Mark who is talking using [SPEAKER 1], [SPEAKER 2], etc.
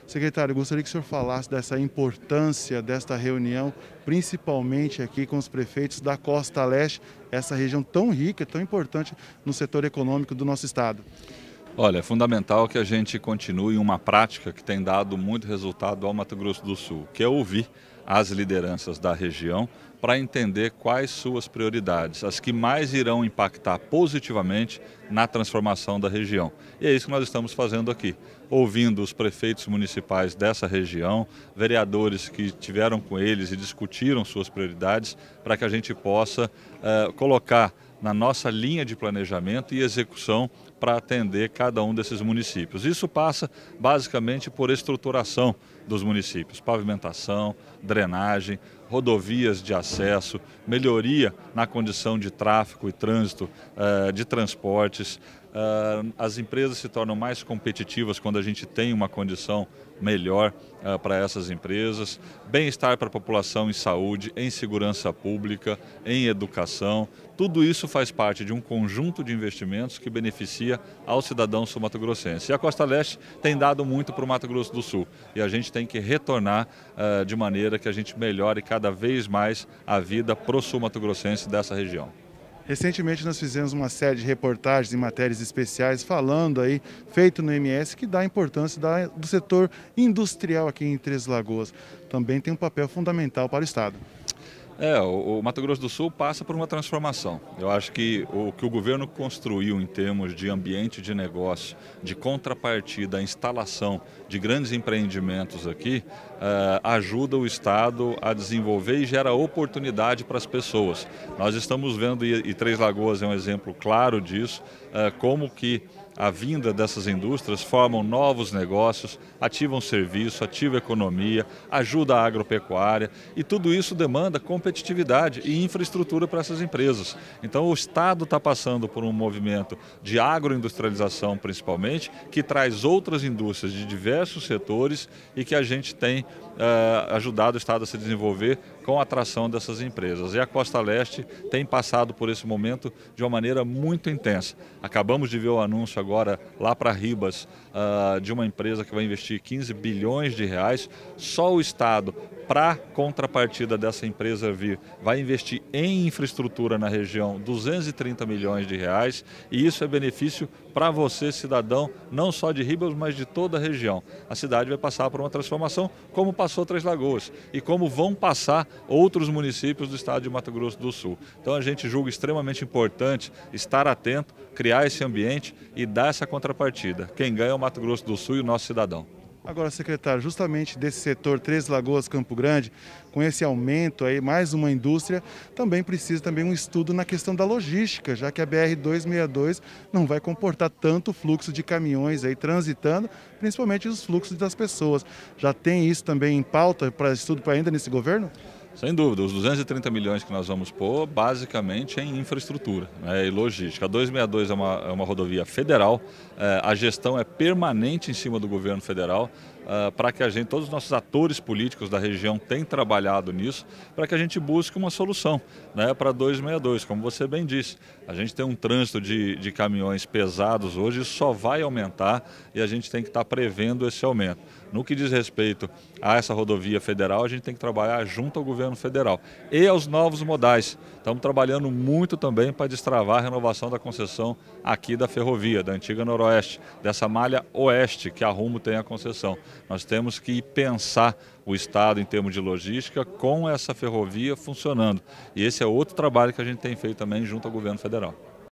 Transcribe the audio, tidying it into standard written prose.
[SPEAKER 1] Secretário, eu gostaria que o senhor falasse dessa importância desta reunião, principalmente aqui com os prefeitos da Costa Leste, essa região tão rica, tão importante no setor econômico do nosso estado.
[SPEAKER 2] Olha, é fundamental que a gente continue uma prática que tem dado muito resultado ao Mato Grosso do Sul, que é ouvir as lideranças da região para entender quais suas prioridades, as que mais irão impactar positivamente na transformação da região. E é isso que nós estamos fazendo aqui, ouvindo os prefeitos municipais dessa região, vereadores que tiveram com eles e discutiram suas prioridades, para que a gente possa colocar na nossa linha de planejamento e execução para atender cada um desses municípios. Isso passa basicamente por estruturação dos municípios, pavimentação, drenagem, rodovias de acesso, melhoria na condição de tráfego e trânsito, de transportes. As empresas se tornam mais competitivas quando a gente tem uma condição melhor para essas empresas, bem-estar para a população em saúde, em segurança pública, em educação. Tudo isso faz parte de um conjunto de investimentos que beneficia ao cidadão sul-mato-grossense. E a Costa Leste tem dado muito para o Mato Grosso do Sul e a gente tem que retornar de maneira que a gente melhore cada vez mais a vida para o sul-mato-grossense dessa região.
[SPEAKER 1] Recentemente nós fizemos uma série de reportagens e matérias especiais falando aí, feito no MS, que dá a importância do setor industrial aqui em Três Lagoas. Também tem um papel fundamental para o estado.
[SPEAKER 2] O Mato Grosso do Sul passa por uma transformação. Eu acho que o governo construiu em termos de ambiente de negócio, de contrapartida, a instalação de grandes empreendimentos aqui, ajuda o Estado a desenvolver e gera oportunidade para as pessoas. Nós estamos vendo, e Três Lagoas é um exemplo claro disso, como que a vinda dessas indústrias formam novos negócios, ativam serviço, ativa a economia, ajuda a agropecuária e tudo isso demanda competitividade e infraestrutura para essas empresas. Então o Estado está passando por um movimento de agroindustrialização principalmente, que traz outras indústrias de diversos setores e que a gente tem ajudado o Estado a se desenvolver com a atração dessas empresas. E a Costa Leste tem passado por esse momento de uma maneira muito intensa. Acabamos de ver o anúncio agora lá para Ribas de uma empresa que vai investir 15 bilhões de reais. Só o Estado, para contrapartida dessa empresa vir, vai investir em infraestrutura na região 230 milhões de reais e isso é benefício para você, cidadão, não só de Ribas, mas de toda a região. A cidade vai passar por uma transformação como passou Três Lagoas e como vão passar outros municípios do estado de Mato Grosso do Sul. Então a gente julga extremamente importante estar atento, criar esse ambiente e dar essa contrapartida. Quem ganha é o Mato Grosso do Sul e o nosso cidadão.
[SPEAKER 1] Agora, secretário, justamente desse setor Três Lagoas, Campo Grande, com esse aumento aí, mais uma indústria, também precisa um estudo na questão da logística, já que a BR-262 não vai comportar tanto fluxo de caminhões aí transitando, principalmente os fluxos das pessoas. Já tem isso também em pauta para estudo ainda nesse governo?
[SPEAKER 2] Sem dúvida, os 230 milhões que nós vamos pôr basicamente é em infraestrutura, e logística. A 262 é uma rodovia federal, a gestão é permanente em cima do governo federal, para que todos os nossos atores políticos da região têm trabalhado nisso, para que a gente busque uma solução para a 262, como você bem disse. A gente tem um trânsito de caminhões pesados hoje, isso só vai aumentar e a gente tem que estar prevendo esse aumento. No que diz respeito a essa rodovia federal, a gente tem que trabalhar junto ao governo federal e aos novos modais. Estamos trabalhando muito também para destravar a renovação da concessão aqui da ferrovia, da antiga Noroeste, dessa malha oeste que a Rumo tem a concessão. Nós temos que pensar o Estado em termos de logística com essa ferrovia funcionando. E esse é outro trabalho que a gente tem feito também junto ao governo federal.